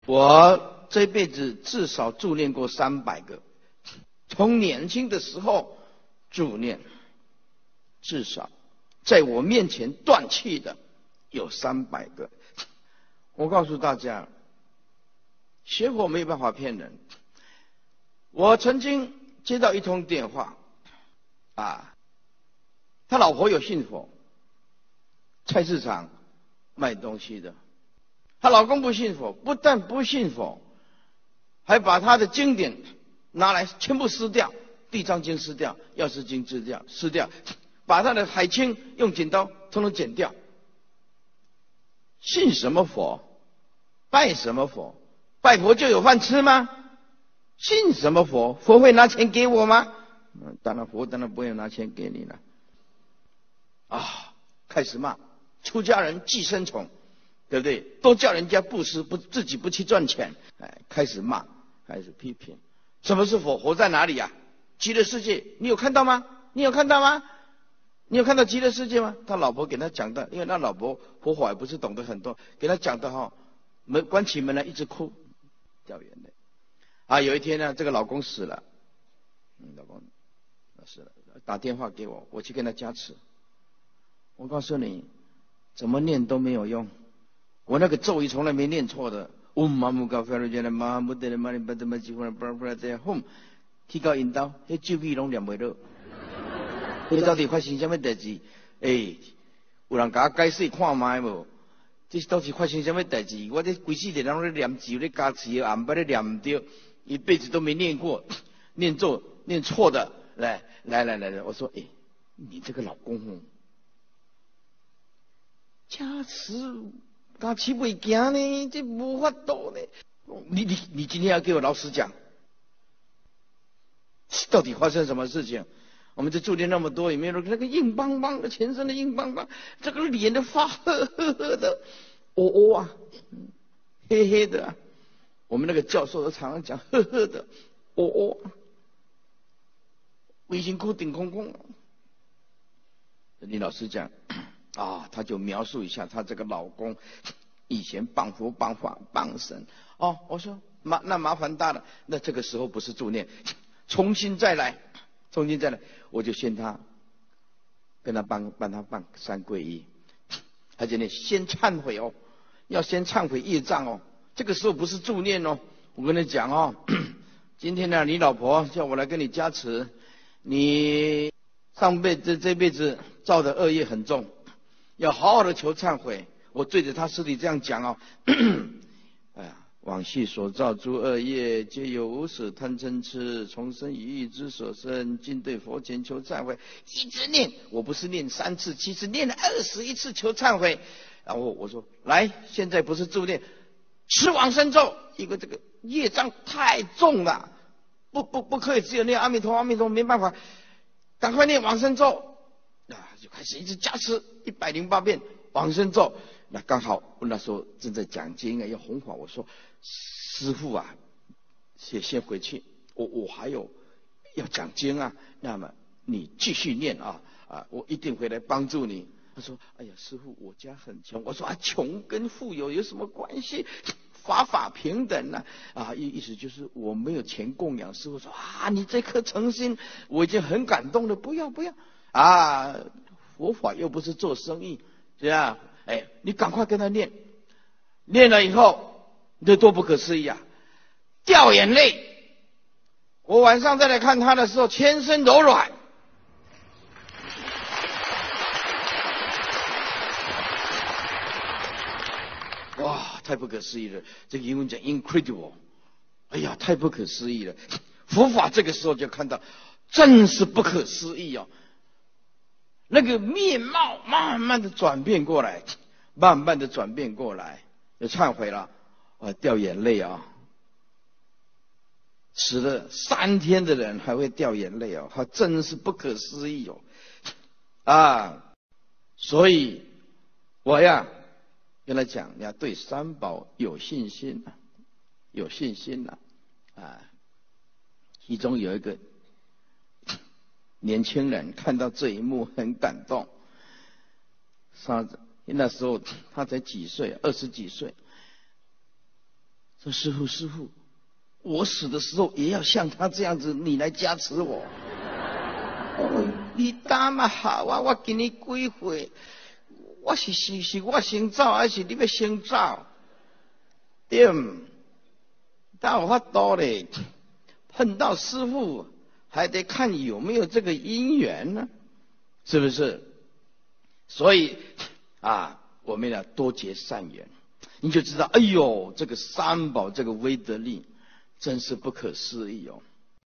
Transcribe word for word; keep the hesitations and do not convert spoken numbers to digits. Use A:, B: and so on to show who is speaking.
A: 我这辈子至少助念过三百个，从年轻的时候助念，至少在我面前断气的有三百个。我告诉大家，学佛没有办法骗人。我曾经接到一通电话，啊，他老婆有信佛，菜市场卖东西的，她老公不信佛，不但不信佛，还把他的经典拿来全部撕掉，地藏经撕掉，药师经撕掉，撕掉，把他的海青用剪刀统统剪掉。信什么佛？拜什么佛？拜佛就有饭吃吗？信什么佛？佛会拿钱给我吗？嗯，当然佛当然不会拿钱给你了。啊，开始骂出家人寄生虫，对不对？都叫人家布施，不自己不去赚钱，哎，开始骂，开始批评。什么是佛？佛在哪里呀、啊？极乐世界，你有看到吗？你有看到吗？你有看到极乐世界吗？他老婆给他讲的，因为他老婆佛法也不是懂得很多，给他讲的哈、哦，门关起门来一直哭，掉眼泪。啊，有一天呢，这个老公死了，嗯，老公死了，打电话给我，我去跟他加持。我告诉你，怎么念都没有用，我那个咒语从来没念错的。嗡嘛姆嘎菲罗杰的嘛姆德的嘛尼巴德嘛吉呼巴巴在轰，去到引导，那咒语拢念不了。你到底发生什么代志？诶、欸，有人甲我解释看卖无？这到底发生什么代志？我这规世人拢咧念咒咧加持，暗晡咧念唔对，一辈子都没念过，念咒念错的。来来来来来，我说，诶、欸，你这个老公哦，加持加持袂行呢，这无法度呢。你你你今天要给我老实讲，到底发生什么事情？我们这助念那么多，有没有那个硬邦邦的，全身的硬邦邦，这个脸都发呵呵呵的，哦哦啊，黑黑的、啊。我们那个教授都常常讲呵呵的，哦哦，微辛苦顶空空。李老师讲啊，他就描述一下他这个老公以前谤佛谤法谤神哦。我说麻那麻烦大了，那这个时候不是助念，重新再来。重新再来，我就劝他，跟他帮帮他办三皈依，而且呢，先忏悔哦，要先忏悔业障哦。这个时候不是助念哦，我跟你讲哦，今天呢，你老婆叫我来跟你加持，你上辈子这辈子造的恶业很重，要好好的求忏悔。我对着他尸体这样讲哦，哎呀。往昔所造诸恶业，皆由无始贪嗔痴，从生于意之所生。今对佛前求忏悔，一直念，我不是念三次，其实念了二十一次求忏悔。然后我说，来，现在不是助念，吃往生咒，因为这个业障太重了，不不不可以只有念阿弥陀阿弥陀，没办法，赶快念往生咒啊！就开始一直加持一百零八遍往生咒。那刚好我那时候正在讲经啊，要弘法，我说师父啊，先先回去，我我还有要讲经啊，那么你继续念啊啊，我一定会来帮助你。他说：“哎呀，师父，我家很穷。”我说：“啊，穷跟富有有什么关系？法法平等啊！啊，意意思就是我没有钱供养师父。说啊，你这颗诚心，我已经很感动了。不要不要啊，佛法又不是做生意，这样。”哎，你赶快跟他念，念了以后，这多不可思议啊！掉眼泪。我晚上再来看他的时候，全身柔软。哇，太不可思议了！这个英文讲 incredible， 哎呀，太不可思议了！佛法这个时候就看到，真是不可思议哦。那个面貌慢慢的转变过来，慢慢的转变过来，就忏悔了，啊，掉眼泪啊！死了三天的人还会掉眼泪哦，他真是不可思议哦，啊！所以我呀跟他讲，你要对三宝有信心啊，有信心呐，啊！其中有一个年轻人看到这一幕很感动，他那时候他才几岁，二十几岁， 说师父师父，我死的时候也要像他这样子，你来加持我。哦、你打嘛好啊，我给你几岁，我是是是我先走，还是你要先走？对，但有法度嘞，碰到师父还得看有没有这个因缘呢，是不是？所以啊，我们要多结善缘，你就知道，哎呦，这个三宝这个威德力真是不可思议哦。